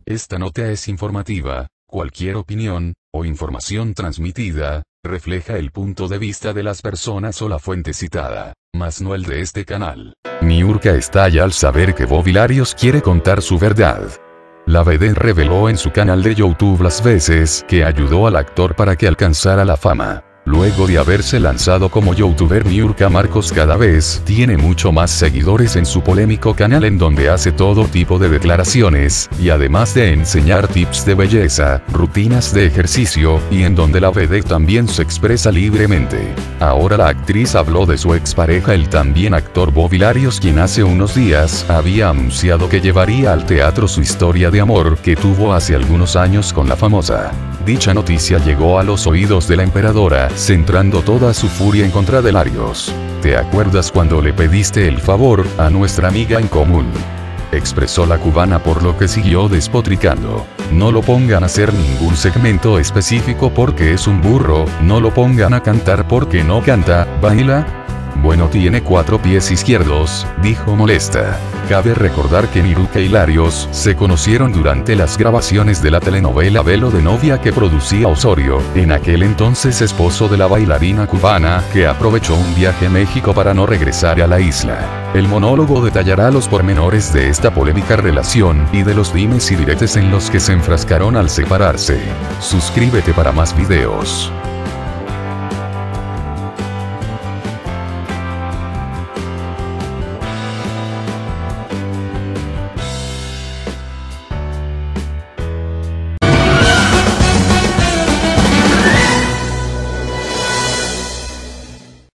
Esta nota es informativa. Cualquier opinión, o información transmitida, refleja el punto de vista de las personas o la fuente citada, mas no el de este canal. Niurka estalla al saber que Bobby Larios quiere contar su verdad. La vedette reveló en su canal de YouTube las veces que ayudó al actor para que alcanzara la fama. Luego de haberse lanzado como youtuber, Niurka Marcos cada vez tiene mucho más seguidores en su polémico canal, en donde hace todo tipo de declaraciones, y además de enseñar tips de belleza, rutinas de ejercicio, y en donde la vedette también se expresa libremente. Ahora la actriz habló de su expareja, el también actor Bobby Larios, quien hace unos días había anunciado que llevaría al teatro su historia de amor que tuvo hace algunos años con la famosa. Dicha noticia llegó a los oídos de la emperadora, centrando toda su furia en contra de Larios. ¿Te acuerdas cuando le pediste el favor a nuestra amiga en común?, expresó la cubana, por lo que siguió despotricando. No lo pongan a hacer ningún segmento específico porque es un burro, no lo pongan a cantar porque no canta, baila. Bueno, tiene 4 pies izquierdos, dijo molesta. Cabe recordar que Niurka y Larios se conocieron durante las grabaciones de la telenovela Velo de novia que producía Osorio, en aquel entonces esposo de la bailarina cubana, que aprovechó un viaje a México para no regresar a la isla. El monólogo detallará los pormenores de esta polémica relación y de los dimes y diretes en los que se enfrascaron al separarse. Suscríbete para más videos.